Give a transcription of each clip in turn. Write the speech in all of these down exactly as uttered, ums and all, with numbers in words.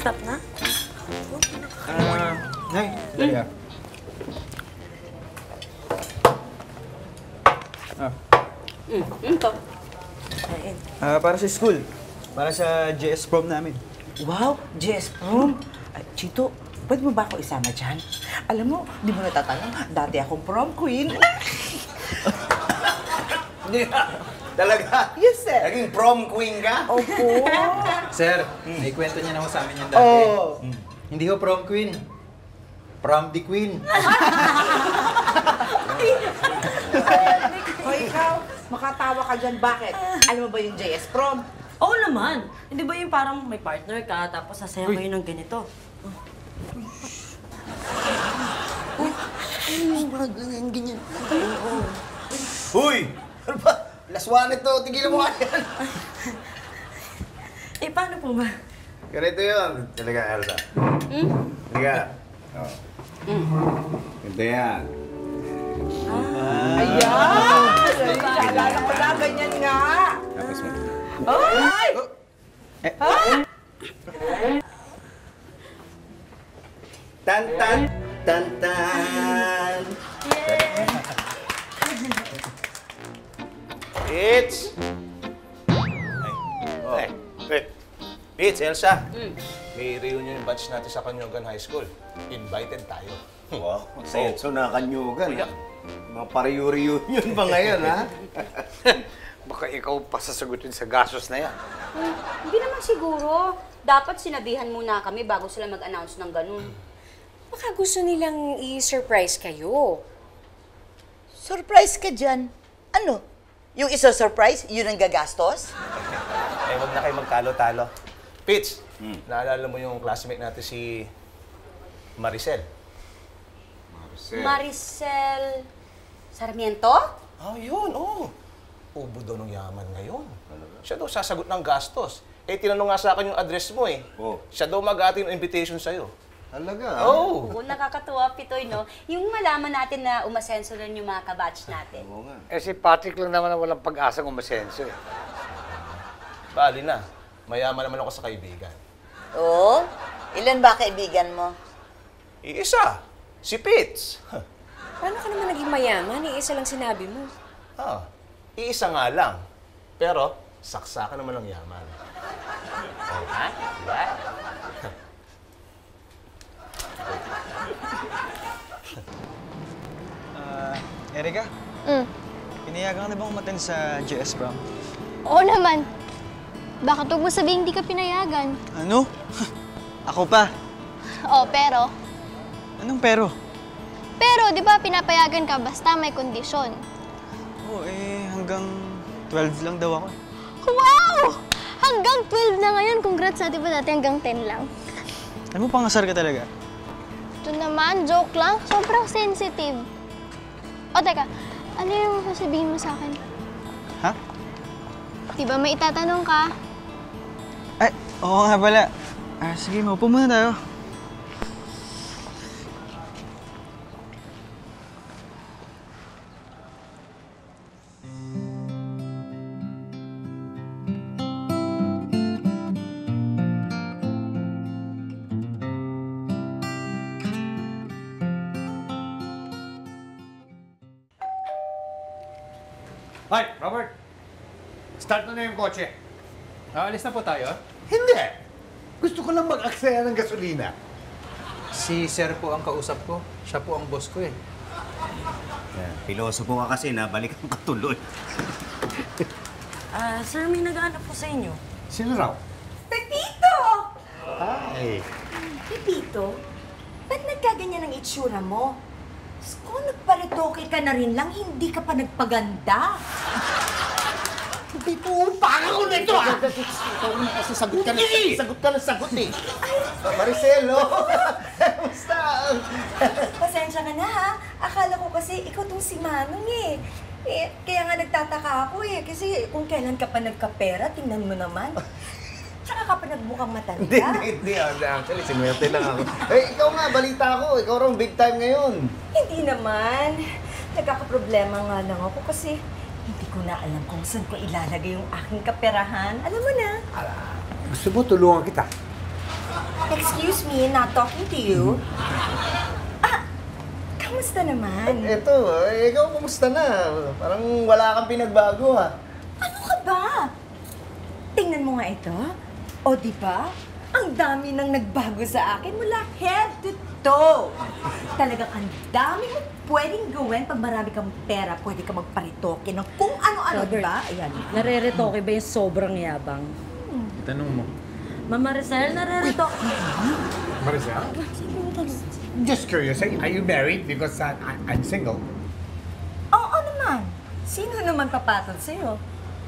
Stop na? Ah, Nay, dali ah. Ah. Mm, mm to. Ah, para sa school. Para sa J S prom namin. Wow, J S prom? Ay, Chito, pwede mo ba ako isama dyan? Alam mo, di mo natatanong, dati akong prom queen. Hindi na. Talaga? Yes, sir. Naging prom queen ka? Opo. Sir, may kwento niya na ako sa amin yan dati. Oh. Mm. Hindi ko prom queen. Prom the queen. O ikaw, makatawa ka dyan. Bakit? Alam mo ba yung J S prom? Oo naman. Hindi ba yung parang may partner ka, tapos sasayaw kayo ng ganito? Ganyan, ganyan. Uy! Ano ba? Laswan ito. Tigilan mo ka yan. Eh, paano po ba? Ganito yun. Talaga, Elsa. Hmm? Talaga. Oh. Ganito yan. Ayan! Ay, naalala ko na, ganyan nga. Tapos mo. Ay! Tan tan tan tan. It's Ay. Oh. Hey. Hey. It's Elsa. Mm. May reunion yung batch natin sa Kanyugan High School. Invited tayo. Wow, senso na Kanyugan. Kuya. Mga pariyo-reunion ba ngayon, ha? Baka ikaw pa sasagutin sa gastos na yan. Hmm, hindi naman siguro. Dapat sinabihan muna kami bago sila mag-announce ng ganun. Baka gusto nilang i-surprise kayo. Surprise ka dyan. Ano? Yung isa-surprise, yun ang gagastos? Eh, wag na kayo magtalo-talo. Pitch, naalala mo yung classmate natin si Maricel? Maricel Sarmiento? Ah, yun, oo. Oh. Ubo daw ng yaman ngayon. Siya daw sasagot ng gastos. Eh, tinanong nga sa akin yung address mo eh. Oh. Siya daw mag-atin ng invitation sa'yo. Talaga? Oo. Oo, nakakatuwa, Pitoy, no? Yung malaman natin na umasenso rin yung mga kabatch natin. Oo nga. Eh si Patrick lang naman na walang pag-asang umasenso eh. Bali na. Mayaman naman ako sa kaibigan. Oo? Ilan ba kaibigan mo? Iisa. Si Pitts. Paano ka naman naging mayaman? Iisa lang sinabi mo. Ah, iisa nga lang. Pero, saksakan naman ng yaman. Oh, ha? Diba? Ah, Erika, Mm. pinayagan ka na bang umattend sa J S prom? Oo naman. Bakit huwag mo sabihin hindi ka pinayagan? Ano? Ako pa. Oo, pero... Anong pero? Pero, di ba pinapayagan ka basta may kondisyon? Oo, eh, hanggang twelve lang daw ako. Wow! Hanggang twelve na ngayon. Congrats sa, di ba dati hanggang ten lang? Ano mo, pangasar ka talaga? Ito naman, joke lang. Sobrang sensitive. O, teka. Ano yung sasabihin mo sa akin? Ha? Di ba may itatanong ka? Ay, oo nga pala. Ah, sige, maupo muna tayo. Hoy, Robert! Start na na yung kotse. Aalis na po tayo? Hindi! Gusto ko lang mag-aksaya ng gasolina. Si Sir po ang kausap ko. Siya po ang boss ko eh. Yeah, pilosopo ka kasi na, balikan ka tuloy. Ah, sir, may nag-aanap po sa inyo. Sino raw? Pepito! Hi! Pepito, ba't nagkaganyan ang itsura mo? Kung nagparitoke ka na rin lang, hindi ka pa nagpaganda. Pipuupang ako na ito ah! Ikaw na kasi sagot ka na, sagot ka na sagot eh. Maricel, oh! Kamusta? Pasensya ka na ha. Akala ko kasi ikaw tong si Manong eh. eh. Kaya nga nagtataka ako eh. Kasi kung kailan ka pa nagkapera, tingnan mo naman. Tsaka ka pa nagbukang matanda. Hindi, hindi, hindi. Actually, sinwerte lang ako. Eh, ikaw nga, balita ko. Ikaw raw big time ngayon. Hindi naman. Nagkakaproblema nga lang ako kasi hindi ko na alam kung saan ko ilalagay yung aking kaperahan. Alam mo na. Gusto mo tulungan kita? Excuse me, not talking to you. Ah, kamusta naman? Eto, eh, ikaw kumusta na? Parang wala kang pinagbago ha. Ano ka ba? Tingnan mo nga ito. O, di ba? Ang dami nang nagbago sa akin mula head to toe. Talagang ang dami mo pwedeng gawin pag marami kang pera. Pwede ka magparitoke ng kung ano-ano, di ba? Ayan. Nareretoke ba yung sobrang yabang? Tanong mo. Mama Maricel, nareretoke. Maricel? Just curious, are are you married? Because uh, I, I'm single. Oo naman. Sino naman papatol sa'yo?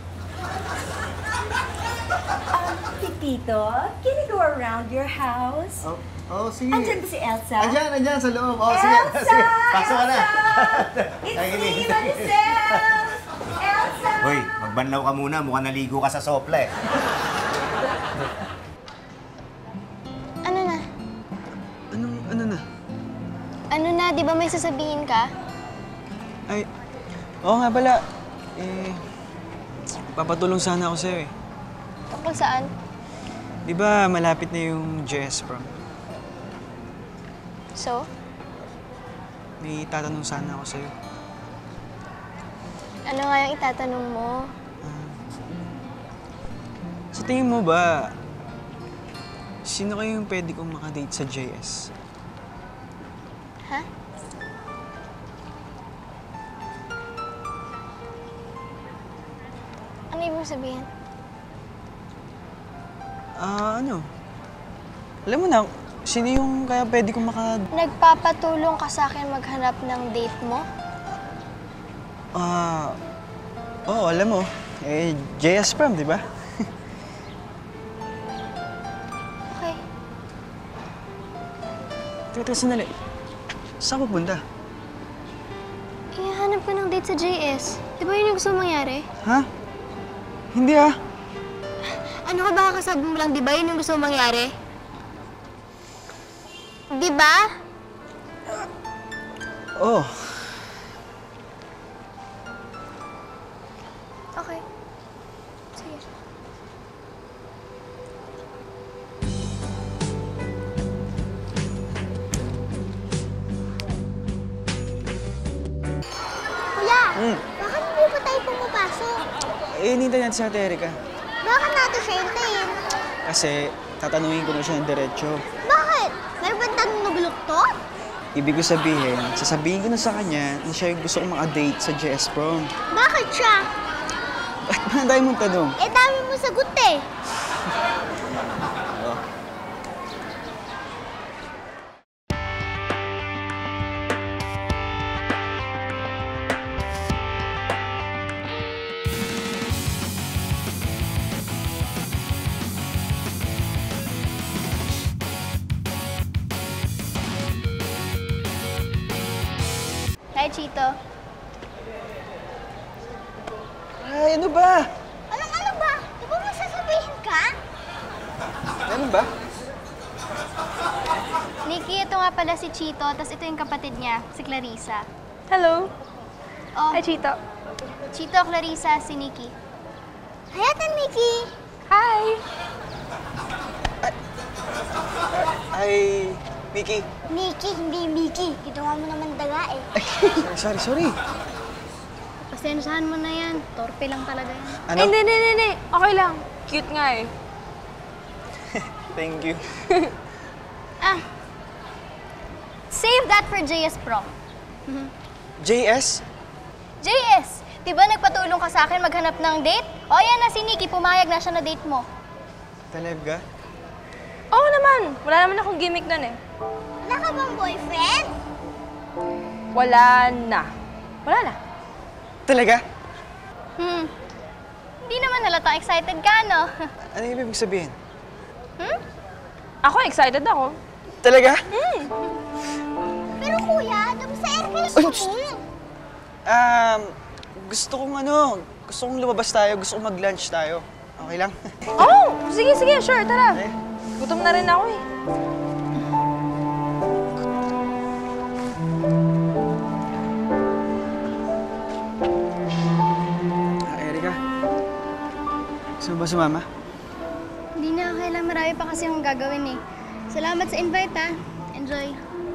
Um, Titito, can you go around your house? Oh, oh sige. Andyan ba si Elsa? Andyan, andyan sa loob. Oh, Elsa! sige, sige. Pasok ka na. It's Nakikinig. me, Maricel! Elsa! Hoy, magbanlaw ka muna. Mukhang naligo ka sa sopla eh. Ano na? Anong, ano na? Ano na, di ba may sasabihin ka? Ay, oo nga pala. Eh, papatulong sana ako sa'yo eh. Tungkol saan? Di ba malapit na yung J S prom? So? May tatanong sana ako sa'yo. Ano nga yung itatanong mo? Sa tingin mo ba, sino kayo yung pwede kong makadate sa J S? Ha? Ano ibig sabihin? Ah, ano? Alam mo na, sino yung kaya pwede kong maka... Nagpapatulong ka sa akin maghanap ng date mo? Ah, oo, alam mo. Eh, J S prom, di ba? Okay. Teka, teka, sandali. Saan ka pupunta? Ihanap ko ng date sa J S. Di ba yun yung gusto mong mangyari? Ha? Hindi ah. Ano ka ba kasabi mo lang, di ba yun yung gusto mong mangyari? Di ba? Oo. Okay. Sige. Kuya, Hmm. bakit hindi pa tayo pumapasok? Eh, hinintay natin si Ate Erika. Bakit natin siya hintayin? Kasi tatanungin ko na siya ng diretso. Bakit? Meron ba tanong nabuluktot? Ibig ko sabihin, sasabihin ko na sa kanya na siya yung gusto kong maka-date sa J S prom. Bakit siya? Bakit ba ang dami mong tanong? Eh, dami mo sagot eh. Oo. Hi, Chito. Ay, ano ba? Anong ano ba? Di ba may sasabihin ka? Ano ba? Nikki, ito nga pala si Chito, tapos ito yung kapatid niya, si Clarissa. Hello. Oh, Hi, Chito. Chito, Clarissa, si Nikki. Hi, Ate Nikki. Hi. Ay, Mickey. Nikki, hindi Mickey. Ginawa mo naman daga eh. Sorry, sorry, sorry. Pasensyahan mo na yan. Torpe lang talaga yan. Ano? Ay, hindi, hindi, hindi. Okay lang. Cute nga eh. Thank you. Ah. Save that for J S prom. J S? J S! Di ba nagpatulong ka sa akin maghanap ng date? O yan na si Nikki, pumayag na siya na date mo. Talaga? Oo naman. Wala naman akong gimmick nun eh. Wala ka bang boyfriend? Wala na. Wala na. Talaga? Hmm. Hindi naman halatang excited ka, no? Ano yung ibig sabihin? Hmm? Ako, excited ako. Talaga? Hmm. Pero kuya, dami sa aircraft Uy, ko. shh! Um, gusto kong ano, gusto kong lumabas tayo, gusto kong mag-lunch tayo. Okay lang? Oh! Sige, sige, sure, tara. Gutom na rin ako eh. Ah, Erika, gusto mo ba sumama? Hindi na, kailan marami pa kasi akong gagawin eh. Salamat sa invite, ha. Enjoy.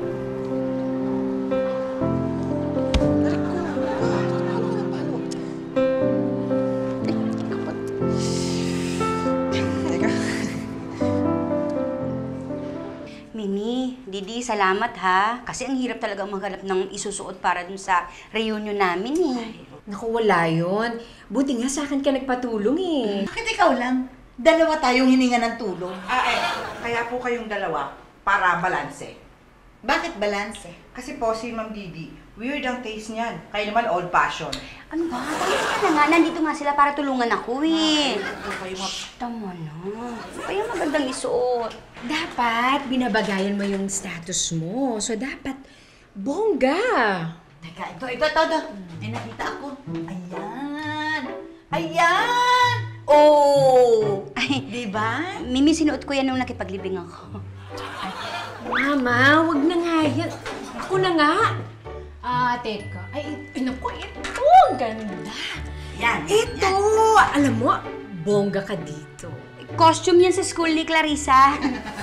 Mimi, Didi, salamat ha. Kasi ang hirap talaga maghanap ng isusuot para dun sa reunion namin eh. Naku, wala yun. Buti nga sa akin ka nagpatulong eh. Bakit ikaw lang? Dalawa tayong hininga ng tulong. Ah, eh, kaya po kayong dalawa para balanse. Bakit balanse? Kasi po si Ma'am Didi, weird ang taste niyan. Kayo naman old fashion. Ano ba? Tama ka na nga. Nandito nga sila para tulungan ako eh. Shh, tama na. Kaya magandang isuot. Dapat, binabagayan mo yung status mo. So, dapat, bongga. Teka, ito, ito, ito, ito. May nakita ako. Ayan. Ayan! Oh! Ay, diba? Mimi, sinuot ko yan nung nakipaglibing ako. Mama, wag na nga yan. Ako na nga. Ah, teka. Ay, ay naku, ito. Ang ganda. Yan. Ito. Alam mo, bongga ka dito. Costume yan sa school ni Clarissa.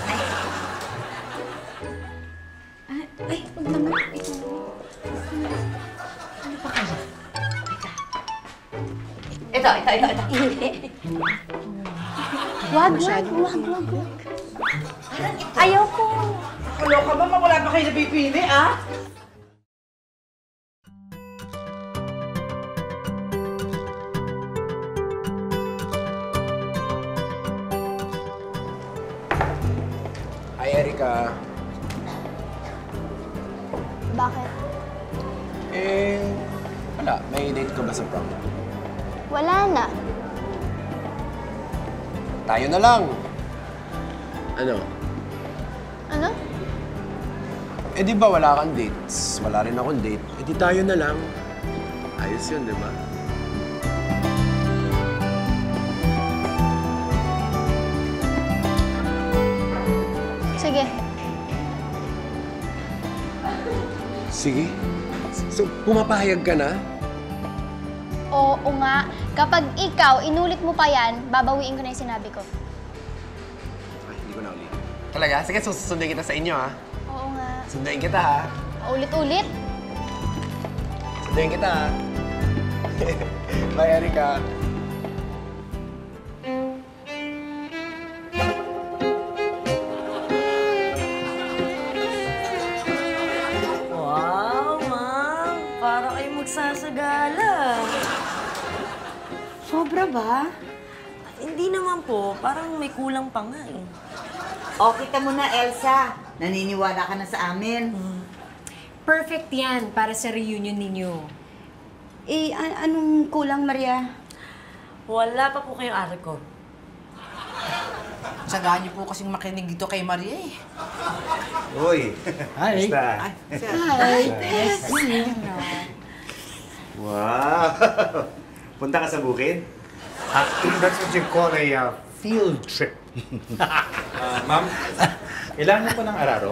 Ay, ay, wag naman. Ito. Ano pa kaya? Ito, ito, ito, ito. Hindi. Wag, wag, wag, wag, wag. Ayaw ko. Wala ka ba? Wala pa kayo napipili, ah? Hi, Erika. Bakit? Eh, wala. May date ka ba sa prom? Wala na. Tayo na lang. Ano? Ano? Eh, di ba wala kang dates? Wala rin akong date. Eh, di tayo na lang. Ayos yun, di ba? Sige. Sige. So, pumapahayag ka na? Oo nga. Kapag ikaw, inulit mo pa yan, babawiin ko na yung sinabi ko. Ay, hindi ko na ulit. Talaga? Sige, susundin kita sa inyo, ha? Oo nga. Sunduin kita, ha? Ulit-ulit. Sunduin kita, ha? Bye, Erika. Wow, ma'am. Para kayo magsasagala. Sobra ba? Hindi naman po. Parang may kulang pa nga eh. O, kita mo na, Elsa. Naniniwala ka na sa amin. Perfect yan para sa reunion ninyo. Eh, an- anong kulang, Maria? Wala pa po kayong arko. Tsagaan niyo po kasing makinig dito kay Maria eh. Uy! Hi. Basta. Hi. Wow! Punta ka sa bukid? Uh, that's what you call a uh, field trip. Ah, ma'am, kailangan niyo po ng araro.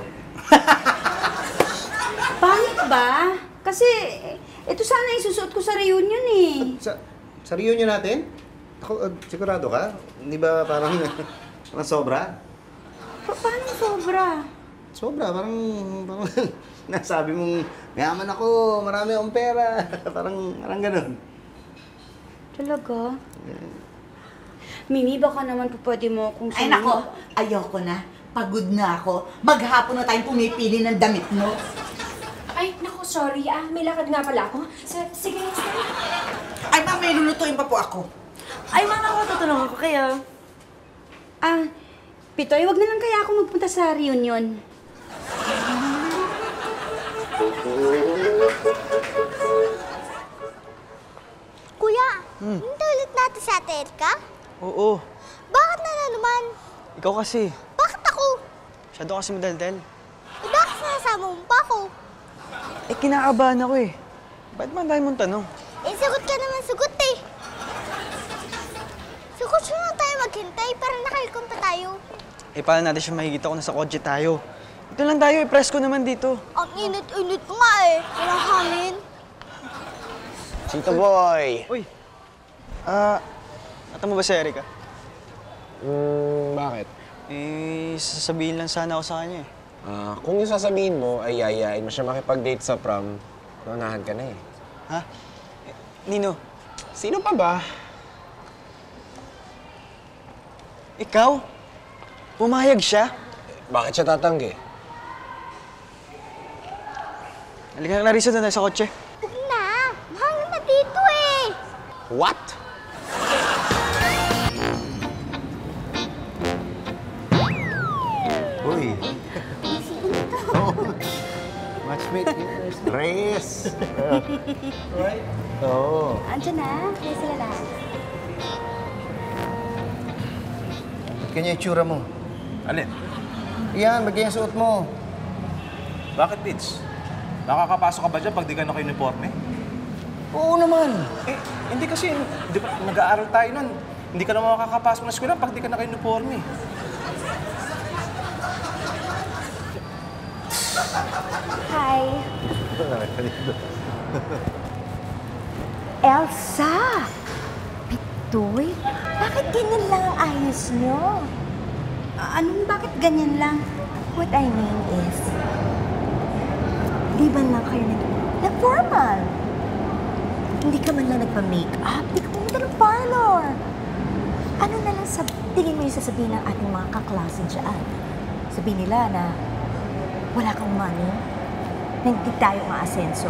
Paano ba? Kasi, ito sana isusuot ko sa reunion eh. Sa, sa reunion natin? Ako, uh, sigurado ka? Hindi ba parang, parang sobra? Pa- paano sobra? Sobra, parang, parang nasabi mong mayaman ako, marami akong pera. parang, parang ganun. Talaga? Mimi, baka naman po pwede mo kung Ay, nako. Ayoko na. Pagod na ako. Maghapon na tayong pumipili ng damit mo. Ay, naku, sorry. Ah, may lakad nga pala ako. S- sige, sige. Ay, ma'am, may lulutuin pa po ako. Ay, ma'am, ako tutulungan ko kayo. Ah, Pitoy, wag na lang kaya ako magpunta sa reunion. Kuya, Hmm. hindi ulit natin sa Terka? Oo. Bakit na na naman? Ikaw kasi. Bakit ako? Masyado kasi madaldal. Eh, bakit sinasama mo pa ako? Eh, kinakabahan ako eh. Ba't man tayo mong tanong? Eh, sagot ka naman sagot eh. Sagot siya na tayo maghintay, parang nakalikom pa tayo. Eh, paano natin siya makikita kung nasa kotse tayo? Ito lang tayo, eh. Presko naman dito. Ang init-init ko nga eh. Walang hangin. Chito boy! Uy! Ah, nata mo ba si Erika? Hmm, bakit? Eh, sasabihin lang sana ako sa kanya eh. Ah, kung yung sasabihin mo ay yayain mo siya makipag-date sa prom, naunahan ka na eh. Ha? Eh, Nino? Sino pa ba? Ikaw? Pumayag siya? Bakit siya tatanggi? Halika, Clarissa, doon tayo sa kotse. Huwag na. Mahangin na dito eh. What? Uy. Oh. Matchmate here. Reyes. Right? Oo. Andiyan na. Kaya sila lahat. Ba't kanya yung tsura mo? Alin? Iyan, ba't kanya suot mo? Bakit, Pitch? Nakakapasok ka ba dyan pag di ka naka-uniforme? Oo naman. Eh, hindi kasi, di ba, nag-aaral tayo nun. Hindi ka naman makakapasok na eskwela pag di ka naka-uniforme. Hi. Elsa! Pitoy, bakit ganyan lang ang ayos nyo? Ah, Anong bakit ganyan lang? What I mean is, di ba lang kayo nag nag-formal? Hindi ka man lang nagpa-makeup, di ka pumunta ng parlor. Ano na lang sa tingin mo yung sasabihin ng ating mga kaklase dyan? Sabihin nila na wala kang money, na hindi tayo maasenso.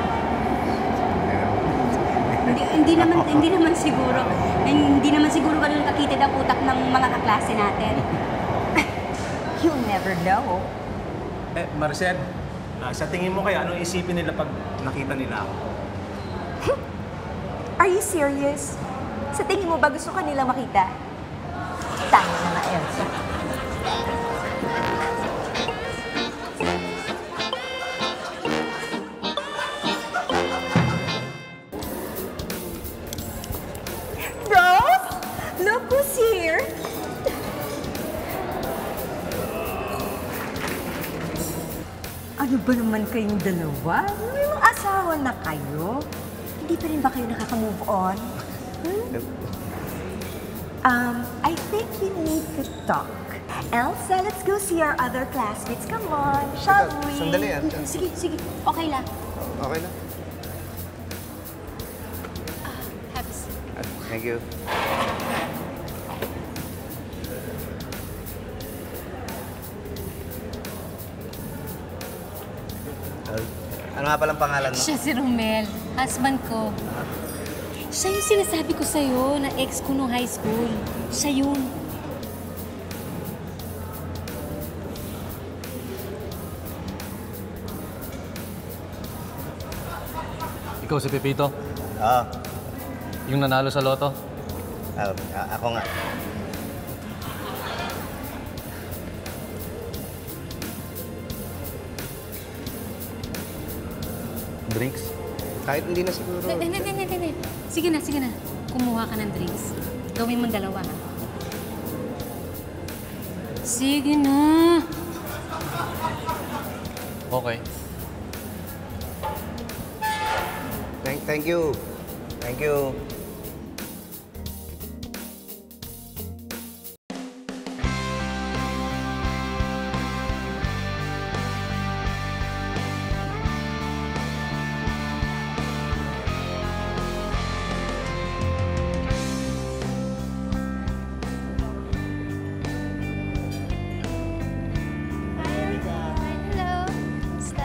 Hindi, hindi naman hindi naman siguro. Hindi naman siguro ganun kakitid ang utak ng mga kaklase natin. You never know. Eh, Maricel, ah, sa tingin mo kaya, anong isipin nila pag nakita nila ako? Are you serious? Sa tingin mo ba gusto ka nila makita? Tayo na nga, Elsa. Rose, look who's here. Ano ba naman kayong dalawa? May mga asawa na kayo? Hindi pa rin ba kayo nakaka-move on? Hmm? Um, I think we need to talk. Elsa, let's go see our other classmates. Come on, shall we? Sandali ah. Sige, sige. Okay lang. Okay na. Have a seat. Thank you. Ano nga palang pangalan mo? Siya si Romel, husband ko. Siya yung sinasabi ko sa'yo na ex ko nung high school. Siya yun. Ikaw si Pepito? Oo. Yung nanalo sa loto? Ah, a- ako nga. Drinks? Kahit hindi na siguro. Hindi, hindi, hindi, hindi. Sige na, sige na. Kumuha ka ng drinks. Gawin mong dalawa, ha? Sige na. Okay. Thank, thank you. Thank you. Hello. Kamusta?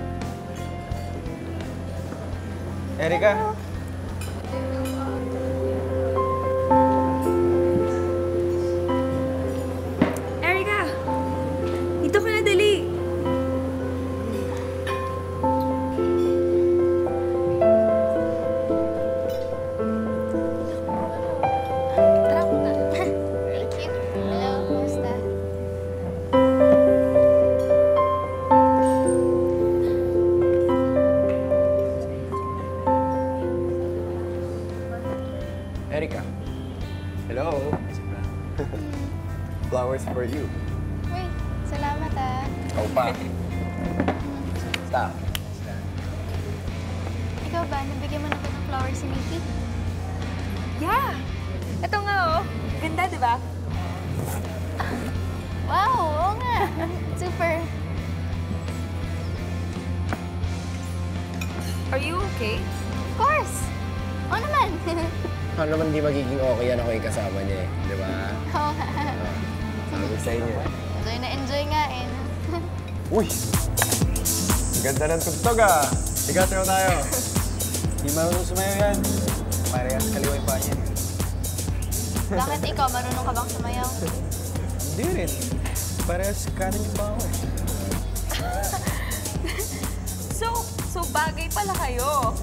Erika, Erika! Dito ka na, dali! Tara ko na. Thank you. Hello. Kamusta? Erika. Hello. Flowers for you. Uy, salamat ah. Ikaw pa. Stop. Ikaw ba, nabigyan mo na ko ng flowers si Mickey? Yeah! Ito nga, oh. Ganda, di ba? Wow, oo nga. Super. Are you okay? Of course. Oo naman. Ano naman di magiging okay yan ako yung kasama niya eh. Di ba? Oo nga. Sabi sa inyo. Enjoy na enjoy nga eh. Uy! Ganda ng tugtog ah! Higa tayo tayo. Di marunong sumayaw yan. Parehas kaliwa yung paa niya. Bakit ikaw? Marunong ka bang sumayaw? Hindi rin. Parehas kanan yung paa ko eh. So, so bagay pala kayo.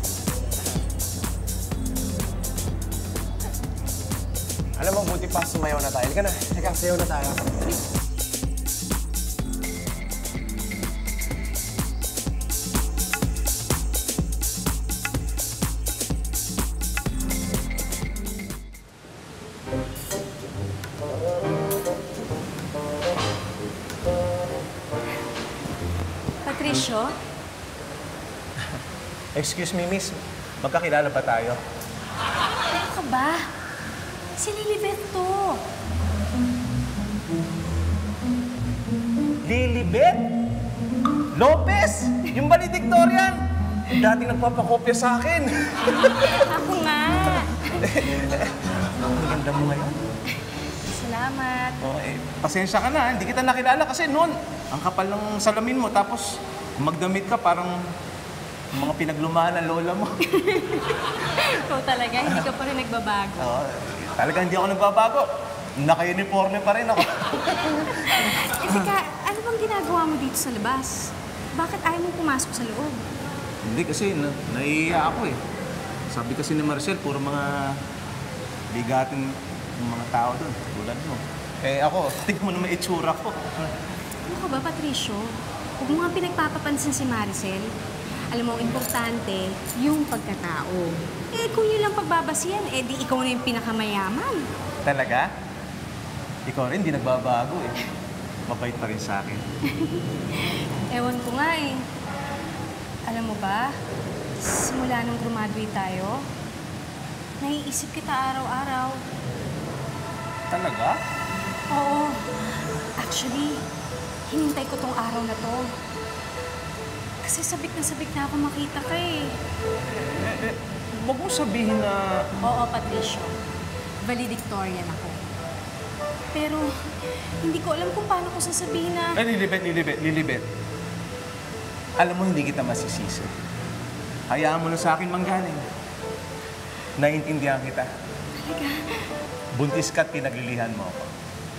Alam mo, buti pa sumayaw na tayo. Halika na. Halika, sayaw na tayo. Patricio? Excuse me, miss. Magkakilala ba tayo? Ano ka ba? Si Lilibet to. Lilibet? Lopez? Yung valedictorian? Yung dating nagpapakopya sa akin. Ako nga. Ang ganda mo ngayon. Salamat. Oh, eh, pasensya ka na, hindi kita nakilala kasi noon, ang kapal ng salamin mo, tapos magdamit ka parang mga pinaglumaan ng lola mo. Ikaw talaga, hindi ka pa rin nagbabago. Oo, talaga hindi ako nagbabago. Naka-uniforme pa rin ako. Eh, teka, ano bang ginagawa mo dito sa labas? Bakit ayaw mo pumasok sa loob? Hindi kasi, na naiiya ako eh. Sabi kasi ni Marcel, puro mga bigatin ng mga tao doon, tulad mo. Eh ako, tignan mo naman itsura ko. Ano ka ba, Patricio? Huwag mo nga pinagpapapansin si Maricel. Alam mo, importante yung pagkatao. Eh, kung yun lang pagbabasihan, eh di ikaw na yung pinakamayaman. Talaga? Ikaw rin, di nagbabago eh. Mabait pa rin sa akin. Ewan ko nga eh. Alam mo ba, simula nung graduate tayo, naiisip kita araw-araw. Talaga? Oo. Actually, hinintay ko tong araw na to. Kasi sabik na sabik na ako makita ka eh. Eh, eh, huwag mo sabihin na... Oo, Patricio. Valedictorian ako. Pero, hindi ko alam kung paano ko sasabihin na... Eh, Lilibet, Lilibet, Lilibet. Alam mo, hindi kita masisisi. Hayaan mo na sa akin manggaling. Naiintindihan kita. Talaga? Buntis ka at pinaglilihan mo ako.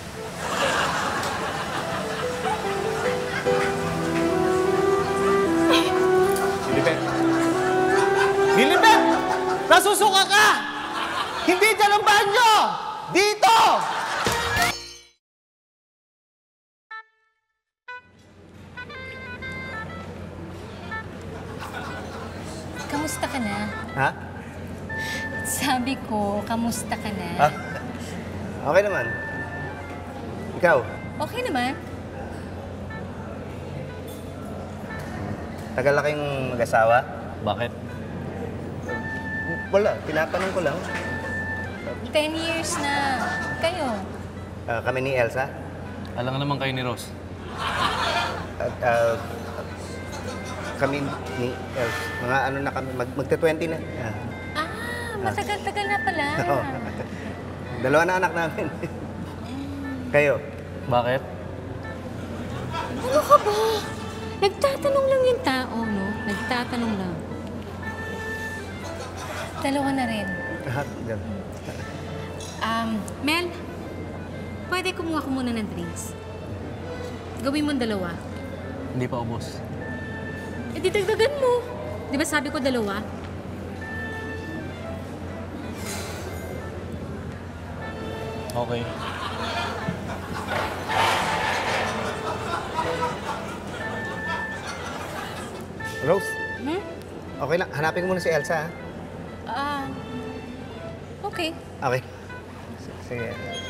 Lilibet! Lilibet! Nasusuka ka! Hindi dyan ang banyo! Dito! Kamusta ka na? Ha? Sabi ko, kamusta ka na? Ha? Okay naman. Ikaw? Okay naman. Tagal na kayong mag-asawa? Bakit? Wala, tinatanong ko lang. Ten years na. Kayo? Ah, kami ni Elsa. Alam naman kayo ni Rose. At ah, kami ni Elsa. Mga ano na kami, mag, magta-twenty na. Ah. Ah, matagal-tagal na pala. Oo. Dalawa na anak namin. Kayo? Bakit? Ano ka ba? Nagtatanong lang yung tao, no? Nagtatanong lang. Dalawa na rin. Lahat. Ganun. Um, Mel, pwede kumuha ko muna ng drinks. Gawin mo dalawa. Hindi pa ubos. Eh, di dagdagan mo. Di ba sabi ko dalawa? Okay. Rose, Hmm? okay lang. Hanapin ko muna si Elsa, ha? Ah, okay. Okay. S- Sige.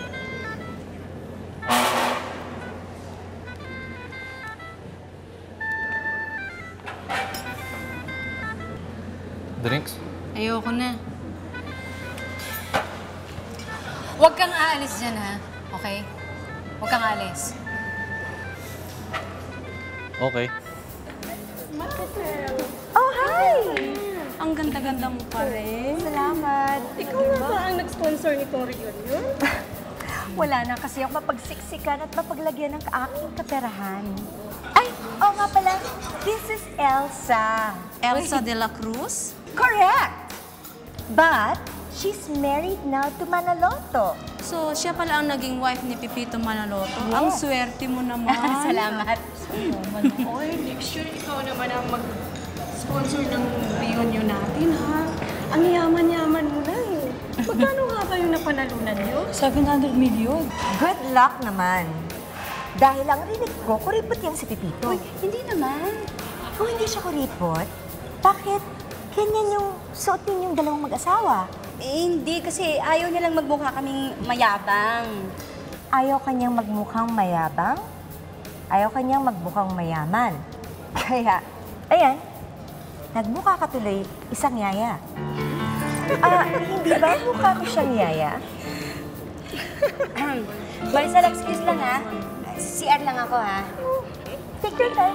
Drinks? Ayoko na. Huwag kang aalis dyan, ha? Okay? Huwag kang aalis. Okay. Oh, hi! Ang ganda-ganda mo pa rin. Salamat. Ikaw nga ba ang nag-sponsor nitong reunion? Wala na kasi ako mapagsiksikan at mapaglagyan ng aking kaperahan. Ay, oo nga pala. This is Elsa. Elsa de la Cruz? Correct! But, she's married now to Manaloto. So, siya pala ang naging wife ni Pipito Manaloto. Yes. Ang swerte mo naman. Salamat. Oh, Oy, next year ikaw naman ang mag-sponsor ng reunion natin, ha? Ang yaman-yaman mo na eh. Magkano nga ba yung napanalunan niyo? seven hundred million. Good luck naman. Dahil ang rinig ko, kuripot yan si Pipito. Uy, hindi naman. Kung hindi siya kuripot, bakit ganyan yung suot ninyong dalawang mag-asawa? Eh, hindi, kasi ayaw niya lang magmukha kaming mayabang. Ayaw kanyang magmukhang mayabang? Ayaw kanyang magmukhang mayaman. Kaya, ayan, nagmukha ka tuloy isang yaya. Ah, hindi ba mukha ko siyang yaya? Marisol, excuse lang ha. C R lang ako ha. Take your time.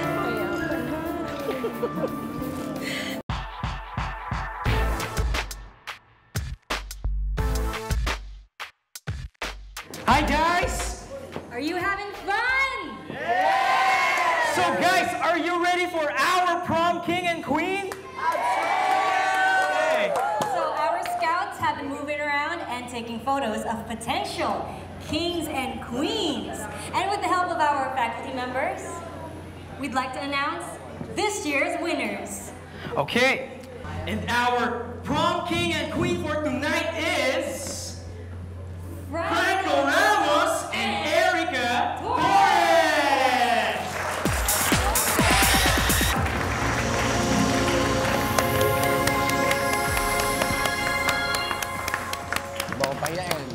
Hi guys! Are you having fun? So guys, are you ready for our prom king and queen? Absolutely! So our scouts have been moving around and taking photos of potential kings and queens. And with the help of our faculty members, we'd like to announce this year's winners. Okay, and our prom king and queen for tonight is Franco Ramos and Erica Torres! Bawa pa yan.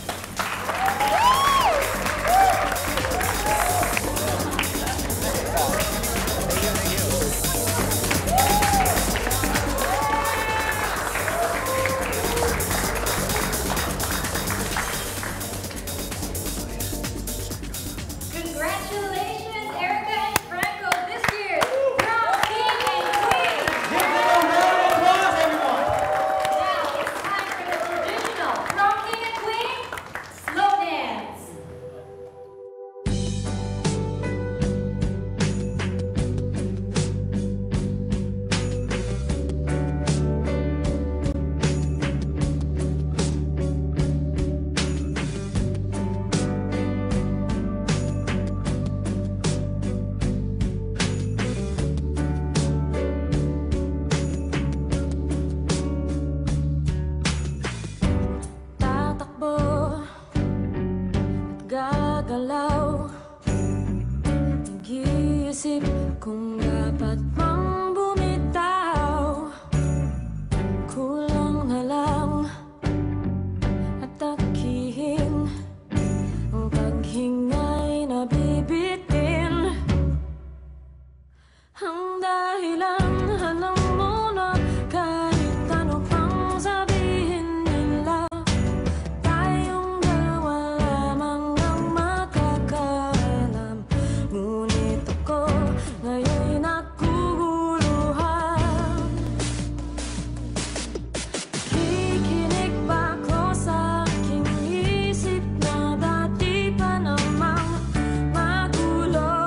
Congratulations, Erica and Franco, this year's prom king and queen. Give them a round of applause, everyone! Now it's time for the traditional prom king and queen slow dance. Tatakbo at gagalaw, nag-iisip kung dapat bang bumitaw. Kulang na lang at takihin, ang paghinga'y nabibitin. Ang dahilan, alam mo na kahit ano pang sabihin nila, tayong dalawa lamang ang makakaalam. Ngunit ako ngayon'y naguguluhan. Kikinig ba ako sa aking isip na dati pa namang magulo?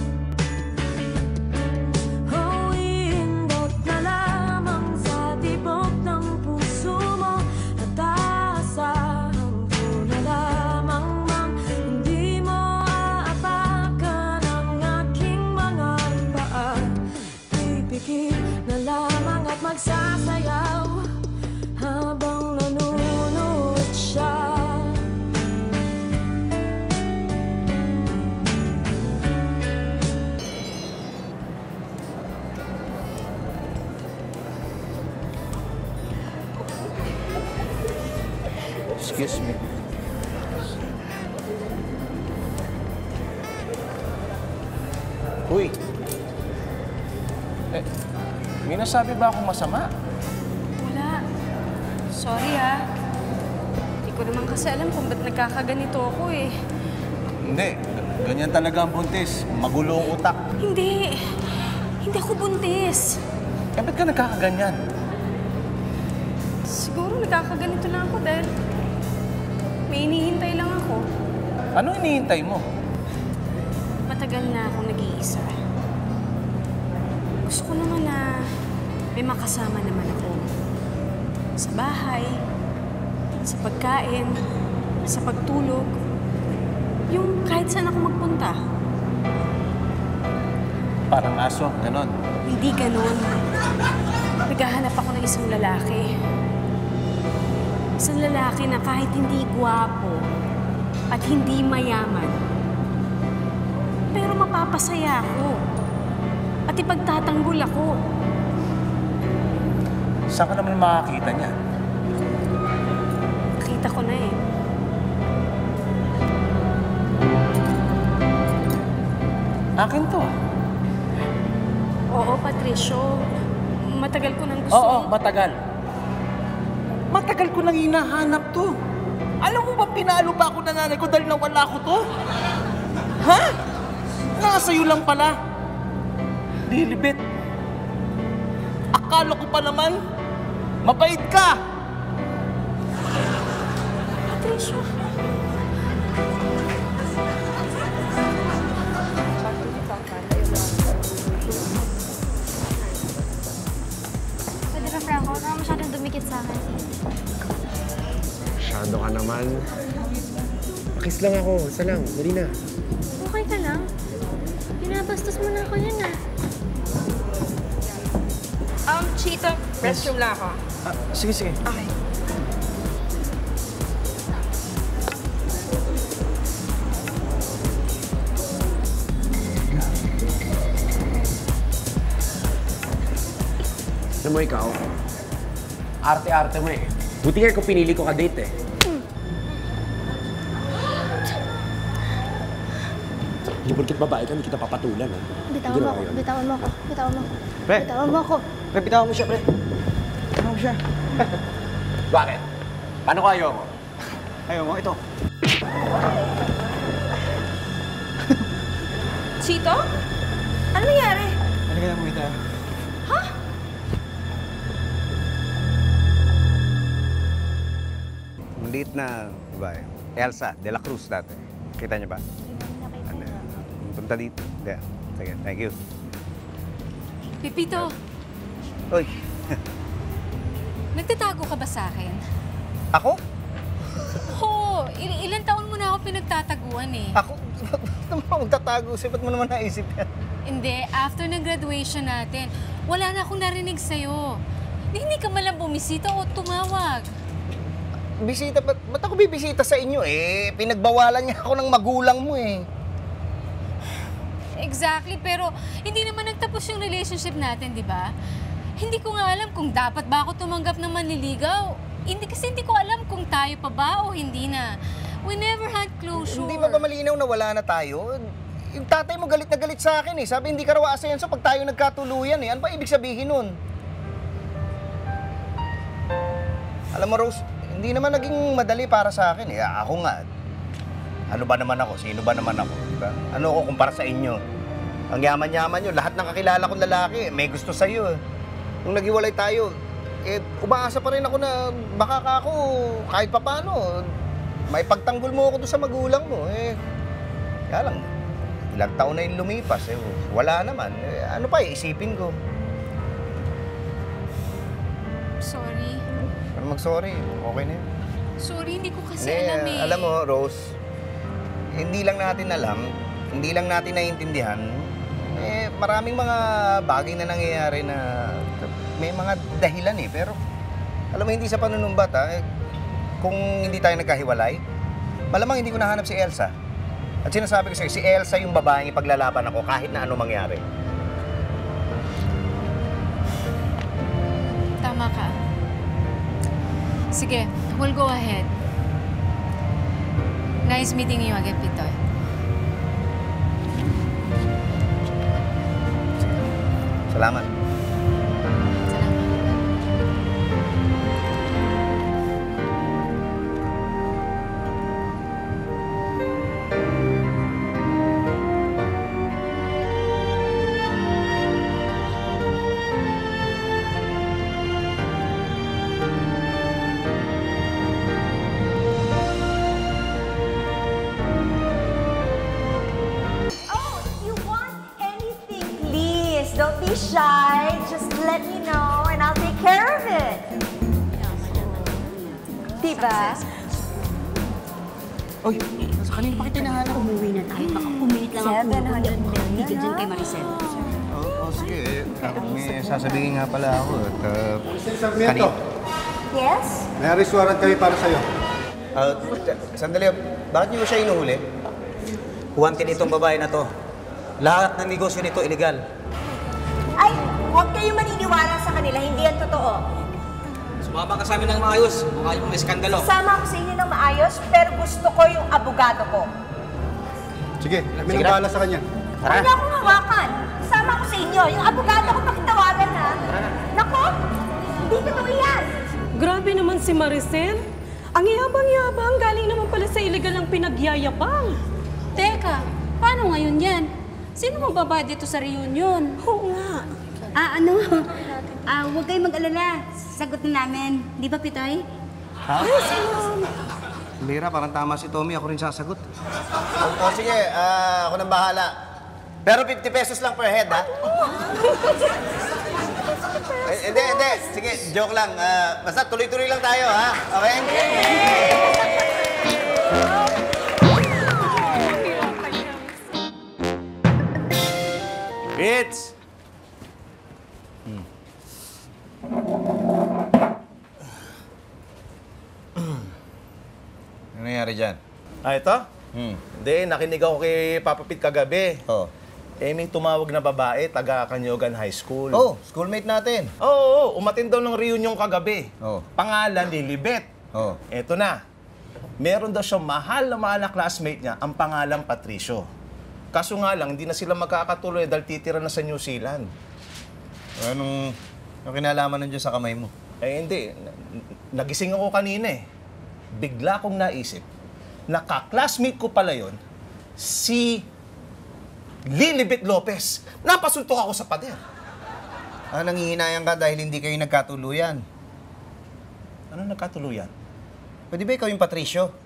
O iindot na lamang sa tibok ng puso mo, at aasahan ko na lamang mang hindi mo aapakan ang aking mga paa. Pipikit na lamang at magsasayaw habang nanonood siya. Excuse me. Uy! Eh, may nasabi ba akong masama? Wala. Sorry ha. Hindi ko naman kasi alam kung ba't nagkakaganito ako eh. Hindi. Ganyan talaga ang buntis. Magulo ang utak. Hindi. Hindi ako buntis. Eh, ba't ka nagkakaganyan? Siguro nagkakaganito lang ako dahil may inihintay lang ako. Ano hinihintay mo? Matagal na akong nag-iisa. Gusto ko naman na may makasama naman ako. Sa bahay, sa pagkain, sa pagtulog. Yung kahit saan ako magpunta. Parang aso, ganon. Hindi ganon. Naghahanap ako ng isang lalaki. Isang lalaki na kahit hindi gwapo at hindi mayaman, pero mapapasaya ako at ipagtatanggol ako. Saan ka naman makakita niya? Nakita ko na eh. Akin to. Oo, Patricio. Matagal ko nang gusto. Oo, matagal. Matagal ko nang hinahanap to. Alam mo ba, pinalo pa ako ng nanay ko dahil nawala ko to? Ha? Nasa'yo lang pala. Lilibet. Akala ko pa naman, mabait ka. Patricio. Pwede ba, Franco? Huwag ka masyadong dumikit sa akin. Masyado ka naman. Pakis lang ako. Isa lang. Dali na. Okay ka lang? Pinabastos mo na ako yan ah. Um, Chito, restroom lang ako. Ah, sige, sige. Okay. Alam mo ikaw, arte-arte mo eh. Buti nga kung pinili ko ka-date eh. Hindi porkit babae ka, hindi kita papatulan eh. Bitawan mo ako. Bitawan mo ako. Bitawan mo ako. Pre. Bitawan mo ako. Pre, bitawan mo siya, pre. Bitawan mo siya. Bakit? Paano ka ayaw mo? Ayaw mo, ito. Chito? Ano nangyari? Halika na, muna tayo. Ha? Maliit na babae. Elsa de la Cruz dati. Kita niyo ba? Ano? Punta dito. Hindi. Sige, thank you. Pipito, Uy, nagtatago ka ba sa akin? ako? Oo, il- ilang taon mo na ako pinagtataguan eh. Ako? Ba't naman magtatago? Siya, ba't mo naman naisip yan? Hindi, after ng graduation natin, wala na akong narinig sa'yo. Di, hindi ka malang bumisita o tumawag. Bisita? Ba't, ba't ako bibisita sa inyo eh? Pinagbawalan niya ako ng magulang mo eh. Exactly, pero hindi naman nagtapos yung relationship natin, di ba? Hindi ko nga alam kung dapat ba ako tumanggap ng manliligaw. Hindi kasi hindi ko alam kung tayo pa ba o hindi na. We never had closure. Hindi ba ba malinaw na wala na tayo? Yung tatay mo galit na galit sa akin eh. Sabi, hindi ka raw aasenso pag tayo nagkatuluyan eh. Ano ba ibig sabihin nun? Alam mo, Rose, hindi naman naging madali para sa akin eh. Ako nga, ano ba naman ako? Sino ba naman ako? Diba? Ano ako kumpara sa inyo? Ang yaman-yaman nyo, lahat ng kakilala kong lalaki, may gusto sa'yo. Nung naghiwalay tayo, eh, umaasa pa rin ako na baka ka ako, kahit papano, may pagtanggol mo ako doon sa magulang mo. Eh, kaya lang, ilang taon na yung lumipas, eh, wala naman. Eh, ano pa, isipin ko. Sorry. Ano mag-sorry? Okay na yun. Sorry, hindi ko kasi Hindi, alam eh. alam mo, Rose, hindi lang natin alam, hindi lang natin naiintindihan, eh, maraming mga bagay na nangyayari na may mga dahilan eh. Pero, alam mo, hindi sa panunumbat ha, eh, kung hindi tayo nagkahiwalay, malamang hindi ko nahanap si Elsa. At sinasabi ko sa'yo, si Elsa yung babaeng ipaglalaban ako kahit na ano mangyari. Tama ka. Sige, we'll go ahead. Nice meeting you again, Pitoy. Salamat. Diba? Uy, nasa kanina pa kita hinahanap. Umuwi na tayo. Baka pumilit lang ako. seven hundred million, Hindi ka dyan ha? kay Maricel. Oo, oh, sige. Uh, may sasabihin nga pala ako. At, uh, Sarmiento, Yes? may arrest warrant kami para sa'yo. Uh, sandali, bakit niyo siya inuhuli? Huwantin itong babae na to. Lahat ng negosyo nito illegal. Ay, huwag kayong maniniwala sa kanila. Hindi yan totoo. Sumama ka sa amin ng maayos. Mukha yung may skandalo. Sama ako sa inyo ng maayos, pero gusto ko yung abogado ko. Sige, kami Sige nang na. bahala sa kanya. Huwag niyo akong hawakan. Sama ako sa inyo. Yung abogado ko pakitawagan, ha? Nako, hindi totoo yan. Grabe naman si Maricel. Ang yabang-yabang, galing naman pala sa illegal ang pinagyayabang. Teka, paano ngayon yan? Sino magbaba dito sa reunion? Oo nga. Ah, ano? Ah, huwag kayong mag-alala. Sagutin namin. Di ba, Pitoy? Ha? Lira, parang tama si Tommy. Ako rin sasagot. O, o sige, ah, ako nang bahala. Pero fifty pesos lang per head, ha? Eh, Hindi, hindi. Sige, joke lang. Ah, basta tuloy-tuloy lang tayo, ha? Okay? It's... Hmm. Ano nangyari dyan? Ah, ito? Hmm. Hindi, nakinig ako kay Papa Pete kagabi. Oh. Eh, may tumawag na babae, taga Kanyogan High School. Oh, schoolmate natin. Oo, oh, oh, umatin daw ng reunion kagabi. Oh. Pangalan, Lilibet. Oh. Eto na. Meron daw siyang mahal na mahal na classmate niya, ang pangalan Patricio. Kaso nga lang, hindi na sila magkakatuloy dahil titira na sa New Zealand. Anong, anong kinalaman nandiyan sa kamay mo? Eh, hindi. Nagising ako kanina eh. Bigla kong naisip, naka-classmate ko pala yon si Lilibet Lopez. Napasuntok ako sa pader. Ah, nangihinayang ka dahil hindi kayo nagkatuluyan. Ano nagkatuluyan? Pwede ba ikaw yung Patricio?